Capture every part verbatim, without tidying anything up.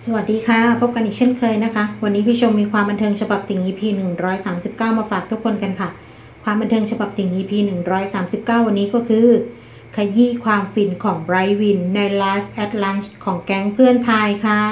สวัสดีค่ะพบกันอีกเช่นเคยนะคะวันนี้พี่ชมมีความบันเทิงฉบับติ่ง อี พี หนึ่งร้อยสามสิบเก้ามาฝากทุกคนกันค่ะความบันเทิงฉบับติ่ง อี พี หนึ่งร้อยสามสิบเก้าวันนี้ก็คือขยี้ความฟินของไบรท์วินในไลฟ์แอดลันช์ของแก๊งเพื่อนทายค่ะ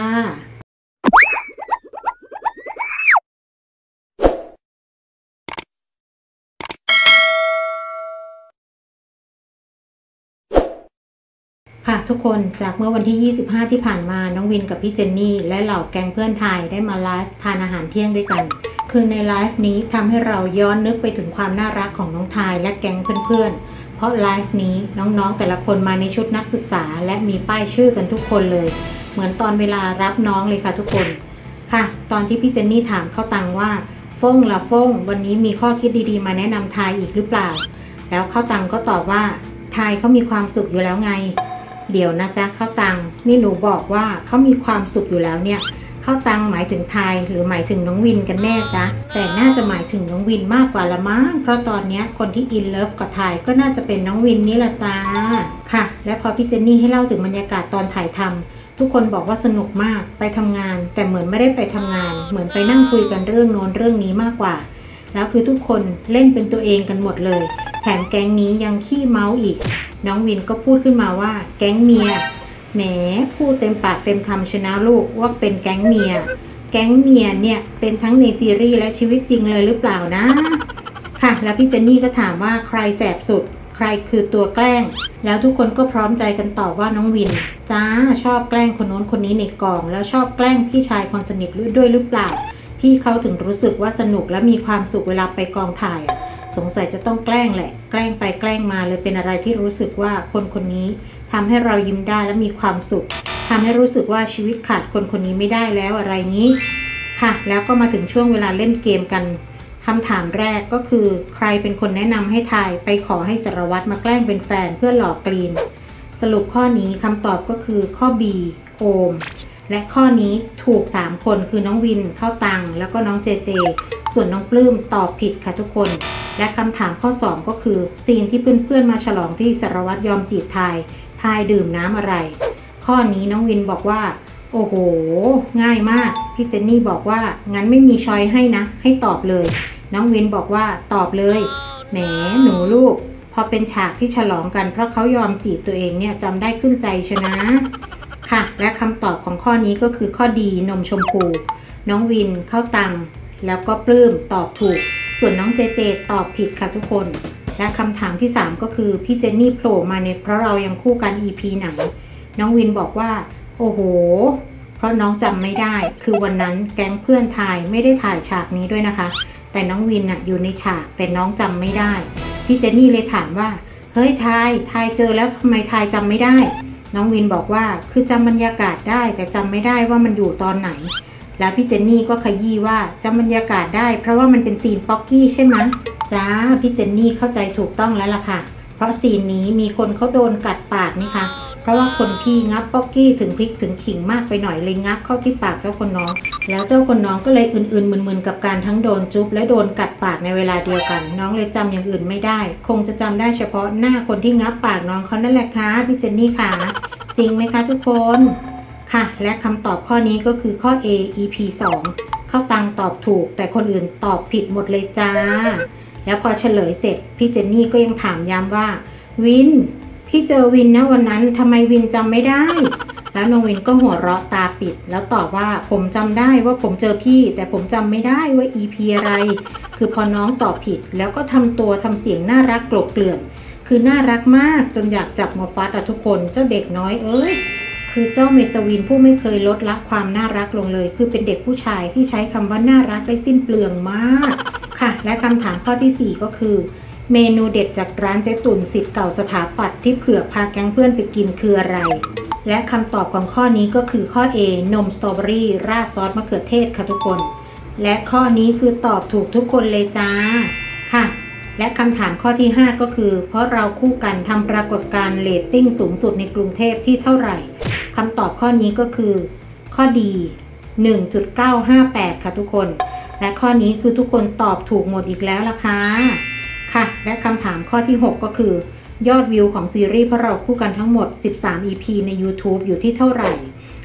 ค่ะทุกคนจากเมื่อวันที่ยี่สิบห้าที่ผ่านมาน้องวินกับพี่เจนนี่และเหล่าแก๊งเพื่อนทายได้มาไลฟ์ทานอาหารเที่ยงด้วยกันคือในไลฟ์นี้ทำให้เราย้อนนึกไปถึงความน่ารักของน้องทายและแก๊งเพื่อนๆเพราะไลฟ์นี้น้องๆแต่ละคนมาในชุดนักศึกษาและมีป้ายชื่อกันทุกคนเลยเหมือนตอนเวลารับน้องเลยค่ะทุกคนค่ะตอนที่พี่เจนนี่ถามเข้าตังว่าฟงละฟงวันนี้มีข้อคิดดีๆมาแนะนำทายอีกหรือเปล่าแล้วเข้าตังก็ตอบว่าทายเขามีความสุขอยู่แล้วไงเดี๋ยวนะจ๊ะเข้าตังนี่หนูบอกว่าเขามีความสุขอยู่แล้วเนี่ยเข้าตังหมายถึงทายหรือหมายถึงน้องวินกันแน่จ๊ะแต่น่าจะหมายถึงน้องวินมากกว่าละมั้งเพราะตอนนี้คนที่อินเลิฟกับทายก็น่าจะเป็นน้องวินนี่ละจ้าค่ะและพอพี่เจนนี่ให้เล่าถึงบรรยากาศตอนถ่ายทำทุกคนบอกว่าสนุกมากไปทำงานแต่เหมือนไม่ได้ไปทำงานเหมือนไปนั่งคุยกันเรื่องโน้นเรื่องนี้มากกว่าแล้วคือทุกคนเล่นเป็นตัวเองกันหมดเลยแถมแก๊งนี้ยังขี้เมาอีกน้องวินก็พูดขึ้นมาว่าแก๊งเมียแหมพูดเต็มปากเต็มคำชนะลูกว่าเป็นแก๊งเมียแก๊งเมียเนี่ยเป็นทั้งในซีรีส์และชีวิตจริงเลยหรือเปล่านะค่ะแล้วพี่เจนนี่ก็ถามว่าใครแสบสุดใครคือตัวแกล้งแล้วทุกคนก็พร้อมใจกันตอบว่าน้องวินจ้าชอบแกล้งคนโน้นคนนี้ในกองแล้วชอบแกล้งพี่ชายคนสนิทด้วยหรือเปล่าพี่เขาถึงรู้สึกว่าสนุกและมีความสุขเวลาไปกองถ่ายอ่ะสงสัยจะต้องแกล้งแหละแกล้งไปแกล้งมาเลยเป็นอะไรที่รู้สึกว่าคนคนนี้ทำให้เรายิ้มได้และมีความสุขทำให้รู้สึกว่าชีวิตขาดคนคนนี้ไม่ได้แล้วอะไรนี้ค่ะแล้วก็มาถึงช่วงเวลาเล่นเกมกันคำถามแรกก็คือใครเป็นคนแนะนำให้ทายไปขอให้สารวัตรมาแกล้งเป็นแฟนเพื่อหลอกกรีนสรุปข้อนี้คำตอบก็คือข้อ B โอมและข้อนี้ถูกสามคนคือน้องวินเข้าตังแล้วก็น้องเจเจส่วนน้องปลื้มตอบผิดค่ะทุกคนและคำถามข้อสองก็คือซีนที่เพื่อนๆมาฉลองที่สารวัตรยอมจีบทายทายดื่มน้ำอะไรข้อนี้น้องวินบอกว่าโอ้โหง่ายมากพี่เจนนี่บอกว่างั้นไม่มีช้อยให้นะให้ตอบเลยน้องวินบอกว่าตอบเลยแหมหนูลูกพอเป็นฉากที่ฉลองกันเพราะเขายอมจีบตัวเองเนี่ยจำได้ขึ้นใจชนะค่ะและคำตอบของข้อนี้ก็คือข้อดีนมชมพูน้องวินเข้าตังแล้วก็ปลื้มตอบถูกส่วนน้องเจเจตอบผิดค่ะทุกคนและคำถามที่สามก็คือพี่เจนนี่โผล่มาในเพราะเรายังคู่กัน อี พี ไหนน้องวินบอกว่าโอ้โหเพราะน้องจำไม่ได้คือวันนั้นแก๊งเพื่อนทายไม่ได้ถ่ายฉากนี้ด้วยนะคะแต่น้องวินน่ะอยู่ในฉากแต่น้องจำไม่ได้พี่เจนนี่เลยถามว่าเฮ้ยทายทายเจอแล้วทำไมทายจำไม่ได้น้องวินบอกว่าคือจำบรรยากาศได้แต่จำไม่ได้ว่ามันอยู่ตอนไหนแล้วพี่เจนนี่ก็ขยี้ว่าจำบรรยากาศได้เพราะว่ามันเป็นซีนป๊อกกี้ใช่ไหมจ้าพี่เจนนี่เข้าใจถูกต้องแล้วล่ะค่ะเพราะซีนนี้มีคนเขาโดนกัดปากนี่ค่ะเพราะว่าคนพี่งับป๊อกกี้ถึงพริกถึงขิงมากไปหน่อยเลยงับเข้าที่ปากเจ้าคนน้องแล้วเจ้าคนน้องก็เลยอื่นๆมึนๆกับการทั้งโดนจุ๊บและโดนกัดปากในเวลาเดียวกันน้องเลยจำอย่างอื่นไม่ได้คงจะจำได้เฉพาะหน้าคนที่งับปากน้องเขานั่นแหละค่ะพี่เจนนี่ค่ะจริงไหมคะทุกคนค่ะและคำตอบข้อนี้ก็คือข้อ A อี พี สองเข้าตังตอบถูกแต่คนอื่นตอบผิดหมดเลยจ้าแล้วพอเฉลยเสร็จพี่เจนนี่ก็ยังถามย้ำว่าวินพี่เจอวินนะวันนั้นทำไมวินจำไม่ได้แล้วน้องวินก็หัวเราะตาปิดแล้วตอบว่าผมจำได้ว่าผมเจอพี่แต่ผมจำไม่ได้ว่า อี พี อะไรคือพอน้องตอบผิดแล้วก็ทำตัวทำเสียงน่ารักกลบเกลื่อนคือน่ารักมากจนอยากจับมาฟัดอะทุกคนเจ้าเด็กน้อยเอ้ยคือเจ้าเมตาวินผู้ไม่เคยลดละความน่ารักลงเลยคือเป็นเด็กผู้ชายที่ใช้คำว่าน่ารักได้สิ้นเปลืองมากค่ะและคำถามข้อที่สี่ก็คือเมนูเด็ดจากร้านเจ๊ตุ่นศิษย์เก่าสถาปัตย์ที่เผือกพาแก๊งเพื่อนไปกินคืออะไรและคำตอบของข้อนี้ก็คือข้อ A นมสตรอเบอรี่ราดซอสมะเขือเทศค่ะทุกคนและข้อนี้คือตอบถูกทุกคนเลยจ้าค่ะและคำถามข้อที่ห้าก็คือเพราะเราคู่กันทำปรากฏการณ์เรตติ้งสูงสุดในกรุงเทพที่เท่าไหร่คำตอบข้อนี้ก็คือข้อดี หนึ่งจุดเก้าห้าแปด ค่ะทุกคนและข้อนี้คือทุกคนตอบถูกหมดอีกแล้วล่ะค่ะค่ะและคำถามข้อที่หกก็คือยอดวิวของซีรีส์เพราะเราคู่กันทั้งหมดสิบสาม อี พี ใน YouTube อยู่ที่เท่าไหร่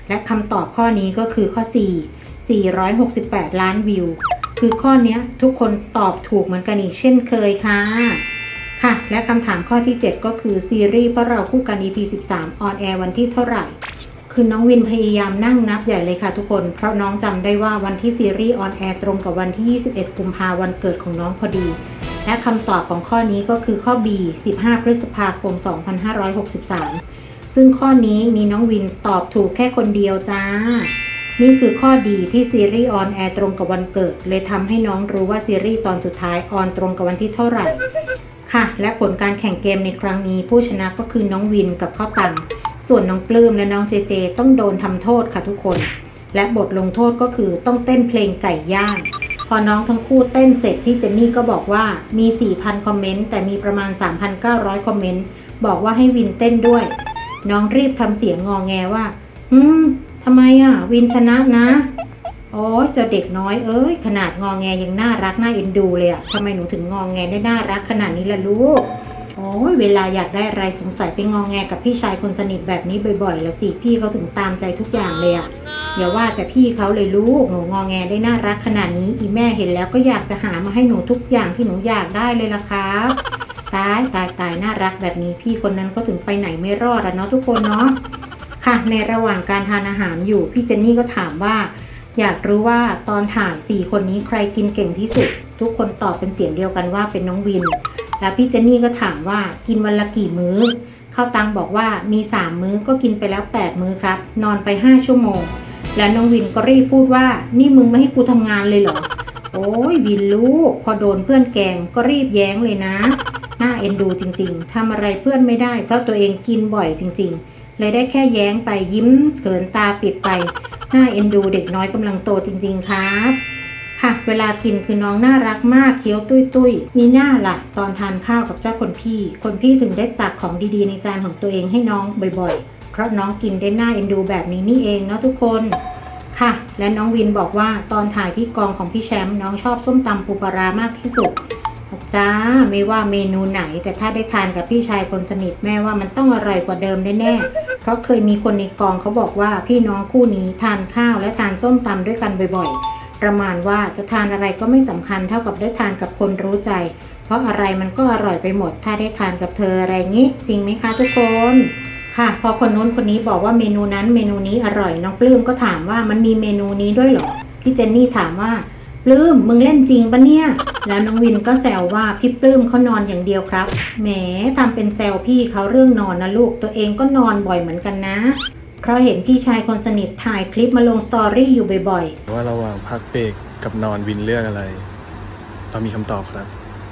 และคำตอบข้อนี้ก็คือข้อสี่ สี่ร้อยหกสิบแปดล้านวิวคือข้อนี้ทุกคนตอบถูกเหมือนกันอีกเช่นเคยค่ะค่ะและคำถามข้อที่เจ็ดก็คือซีรีส์เพราะเราคู่กัน อี พี สิบสามออนแอร์วันที่เท่าไหร่คือน้องวินพยายามนั่งนับใหญ่เลยค่ะทุกคนเพราะน้องจำได้ว่าวันที่ซีรีส์ออนแอร์ตรงกับวันที่ยี่สิบเอ็ดกุมภาพันธ์วันเกิดของน้องพอดีและคำตอบของข้อนี้ก็คือข้อ B สิบห้าพฤษภาคมสองพันห้าร้อยหกสิบสามซึ่งข้อนี้มีน้องวินตอบถูกแค่คนเดียวจ้านี่คือข้อดีที่ซีรีส์ออนแอร์ตรงกับวันเกิดเลยทำให้น้องรู้ว่าซีรีส์ตอนสุดท้ายออนตรงกับวันที่เท่าไหร่ค่ะและผลการแข่งเกมในครั้งนี้ผู้ชนะก็คือน้องวินกับข้าวตังส่วนน้องปลื้มและน้องเจเจต้องโดนทำโทษค่ะทุกคนและบทลงโทษก็คือต้องเต้นเพลงไก่ย่างพอน้องทั้งคู่เต้นเสร็จพี่เจนนี่ก็บอกว่ามี สี่พัน คอมเมนต์แต่มีประมาณ สามพันเก้าร้อย คอมเมนต์บอกว่าให้วินเต้นด้วยน้องรีบทำเสียงงอแงว่าอืมทำไมอ่ะวินชนะนะโอ้ยเจ้าเด็กน้อยเอ้ยขนาดงอแงยังน่ารักน่าเอ็นดูเลยอ่ะทำไมหนูถึงงอแงได้น่ารักขนาดนี้ล่ะลูกโอ้ยเวลาอยากได้อะไรสงสัยไปงอแงกับพี่ชายคนสนิทแบบนี้บ่อยๆละสิพี่เขาถึงตามใจทุกอย่างเลยอ่ะอย่าว่าแต่พี่เขาเลยลูกหนูงอแงได้น่ารักขนาดนี้อีแม่เห็นแล้วก็อยากจะหามาให้หนูทุกอย่างที่หนูอยากได้เลยล่ะครับตายตายตายน่ารักแบบนี้พี่คนนั้นก็ถึงไปไหนไม่รอดอ่ะเนาะทุกคนเนาะค่ะในระหว่างการทานอาหารอยู่พี่เจนนี่ก็ถามว่าอยากรู้ว่าตอนถ่ายสี่คนนี้ใครกินเก่งที่สุดทุกคนตอบเป็นเสียงเดียวกันว่าเป็นน้องวินแล้วพี่เจนนี่ก็ถามว่ากินวันละกี่มื้อข้าวตังบอกว่ามีสามมื้อก็กินไปแล้วแปดมื้อครับนอนไปห้าชั่วโมงแล้วน้องวินก็รีบพูดว่านี่มึงไม่ให้กูทำงานเลยเหรอโอ้ยวินลูกพอโดนเพื่อนแกล้งก็รีบแย้งเลยนะน่าเอ็นดูจริงๆทำอะไรเพื่อนไม่ได้เพราะตัวเองกินบ่อยจริงๆเลยได้แค่แย้งไปยิ้มเขินตาปิดไปน่าเอ็นดูเด็กน้อยกำลังโตจริงๆครับค่ะเวลากินคือน้องน่ารักมากเคี้ยวตุ้ยตุ้ยมีหน้าล่ะตอนทานข้าวกับเจ้าคนพี่คนพี่ถึงได้ตักของดีๆในจานของตัวเองให้น้องบ่อยๆเพราะน้องกินได้น่าเอ็นดูแบบนี้นี่เองเนาะทุกคนค่ะและน้องวินบอกว่าตอนถ่ายที่กองของพี่แชมป์น้องชอบส้มตำปูปลาร้ามากที่สุดจ้าไม่ว่าเมนูไหนแต่ถ้าได้ทานกับพี่ชายคนสนิทแม่ว่ามันต้องอร่อยกว่าเดิมแน่ๆเพราะเคยมีคนในกองเขาบอกว่าพี่น้องคู่นี้ทานข้าวและทานส้มตำด้วยกันบ่อยๆประมาณว่าจะทานอะไรก็ไม่สำคัญเท่ากับได้ทานกับคนรู้ใจเพราะอะไรมันก็อร่อยไปหมดถ้าได้ทานกับเธออะไรงี้จริงไหมคะทุกคนค่ะพอคนนู้นคนนี้บอกว่าเมนูนั้นเมนูนี้อร่อยน้องปลื้มก็ถามว่ามันมีเมนูนี้ด้วยเหรอพี่เจนนี่ถามว่าปลื้มมึงเล่นจริงปะเนี่ยแล้วน้องวินก็แซวว่าพี่ปลื้มเขานอนอย่างเดียวครับแหมทำเป็นแซวพี่เขาเรื่องนอนนะลูกตัวเองก็นอนบ่อยเหมือนกันนะเพราะเห็นพี่ชายคนสนิทถ่ายคลิปมาลงสตอรี่อยู่บ่อยๆว่าระหว่างพักเบรกกับนอนวินเลือกอะไรเรามีคำตอบครับ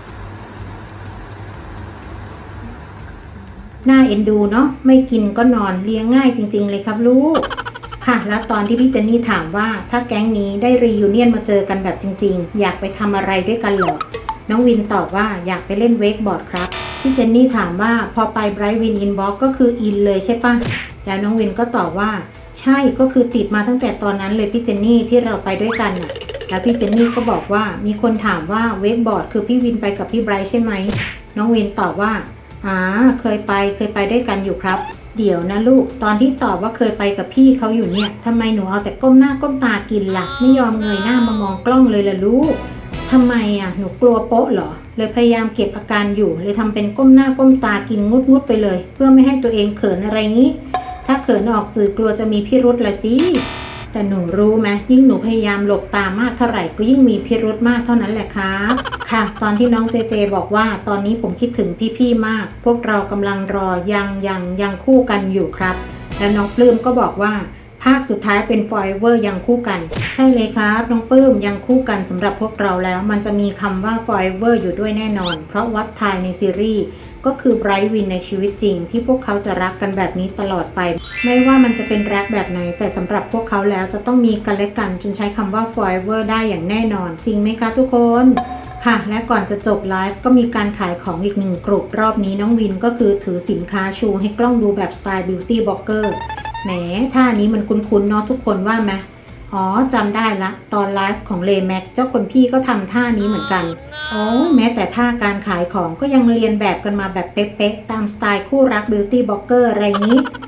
น่าเอ็นดูเนาะไม่กินก็นอนเลี้ยงง่ายจริงๆเลยครับลูกค่ะแล้วตอนที่พี่เจนนี่ถามว่าถ้าแก๊งนี้ได้รียูเนียนมาเจอกันแบบจริงๆอยากไปทำอะไรด้วยกันเหรอน้องวินตอบว่าอยากไปเล่นเวกบอร์ดครับพี่เจนนี่ถามว่าพอไปไบรท์วินอินบ็อกก็คืออินเลยใช่ปะแล้วน้องวินก็ตอบว่าใช่ก็คือติดมาตั้งแต่ตอนนั้นเลยพี่เจนนี่ที่เราไปด้วยกันน่ะแล้วพี่เจนนี่ก็บอกว่ามีคนถามว่าเวกบอร์ดคือพี่วินไปกับพี่ไบรท์ใช่ไหมน้องวินตอบว่าอ่าเคยไปเคยไปด้วยกันอยู่ครับเดี๋ยวนะลูกตอนที่ตอบว่าเคยไปกับพี่เขาอยู่เนี่ยทำไมหนูเอาแต่ก้มหน้าก้มตากินล่ะไม่ยอมเงยหน้ามามองกล้องเลยล่ะลูกทำไมอ่ะหนูกลัวโป๊ะเหรอเลยพยายามเก็บอาการอยู่เลยทำเป็นก้มหน้าก้มตากินงุดงุดไปเลยเพื่อไม่ให้ตัวเองเขินอะไรงี้ถ้าเขินออกสื่อกลัวจะมีพิรุธละสิแต่หนูรู้ไหมยิ่งหนูพยายามหลบตามากเท่าไหร่ก็ยิ่งมีพิรุธมากเท่านั้นแหละครับค่ะตอนที่น้องเจเจบอกว่าตอนนี้ผมคิดถึงพี่ๆมากพวกเรากำลังรอยังยังยังคู่กันอยู่ครับแล้วน้องปลื้มก็บอกว่าภาคสุดท้ายเป็น Forever ยังคู่กันใช่เลยครับน้องปลื้มยังคู่กันสำหรับพวกเราแล้วมันจะมีคำว่า Forever อยู่ด้วยแน่นอนเพราะวัดทายในซีรีส์ก็คือไบรท์วินในชีวิตจริงที่พวกเขาจะรักกันแบบนี้ตลอดไปไม่ว่ามันจะเป็นรักแบบไหนแต่สำหรับพวกเขาแล้วจะต้องมีกันและกันจนใช้คำว่า forever ได้อย่างแน่นอนจริงไหมคะทุกคนค่ะและก่อนจะจบไลฟ์ก็มีการขายของอีกหนึ่งกลุ่มรอบนี้น้องวินก็คือถือสินค้าชูให้กล้องดูแบบสไตล์บิวตี้บล็อกเกอร์แหมท่านี้มันคุ้นๆเนาะทุกคนว่าไหมอ๋อจำได้ละตอนไลฟ์ของเลแม็กเจ้าคนพี่ก็ทำท่านี้เหมือนกันโอ้แม้แต่ท่าการขายของก็ยังเรียนแบบกันมาแบบเป๊ะๆตามสไตล์คู่รักบิวตี้บล็อกเกอร์อะไรนี้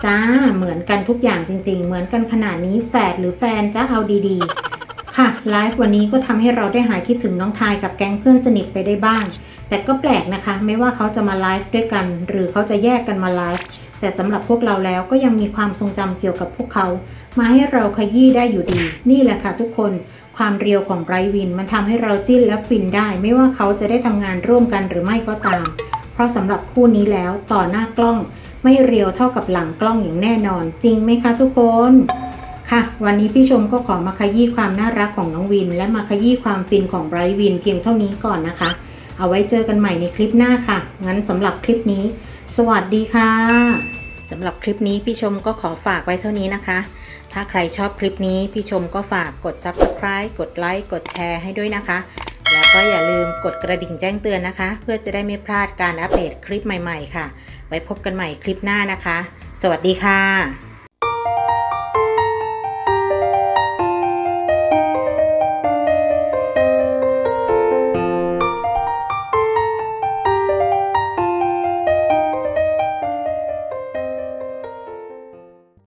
จ้าเหมือนกันทุกอย่างจริงๆเหมือนกันขนาดนี้แฝดหรือแฟนจ้าเอาดีๆค่ะไลฟ์วันนี้ก็ทำให้เราได้หายคิดถึงน้องทายกับแก๊งเพื่อนสนิทไปได้บ้างแต่ก็แปลกนะคะไม่ว่าเขาจะมาไลฟ์ด้วยกันหรือเขาจะแยกกันมาไลฟ์แต่สำหรับพวกเราแล้วก็ยังมีความทรงจำเกี่ยวกับพวกเขามาให้เราขยี้ได้อยู่ดีนี่แหละค่ะทุกคนความเรียวของไบรท์วินมันทำให้เราจิ้นและฟินได้ไม่ว่าเขาจะได้ทำงานร่วมกันหรือไม่ก็ตามเพราะสำหรับคู่นี้แล้วต่อหน้ากล้องไม่เรียวเท่ากับหลังกล้องอย่างแน่นอนจริงไหมคะทุกคนค่ะวันนี้พี่ชมก็ขอมาขยี้ความน่ารักของน้องวินและมาขยี้ความฟินของไบรท์วินเพียงเท่านี้ก่อนนะคะเอาไว้เจอกันใหม่ในคลิปหน้าค่ะงั้นสำหรับคลิปนี้สวัสดีค่ะสำหรับคลิปนี้พี่ชมก็ขอฝากไว้เท่านี้นะคะถ้าใครชอบคลิปนี้พี่ชมก็ฝากกด ซับสไครบ์ กดไลค์กดแชร์ให้ด้วยนะคะแล้วก็อย่าลืมกดกระดิ่งแจ้งเตือนนะคะเพื่อจะได้ไม่พลาดการอัปเดตคลิปใหม่ๆค่ะไว้พบกันใหม่คลิปหน้านะคะสวัสดีค่ะ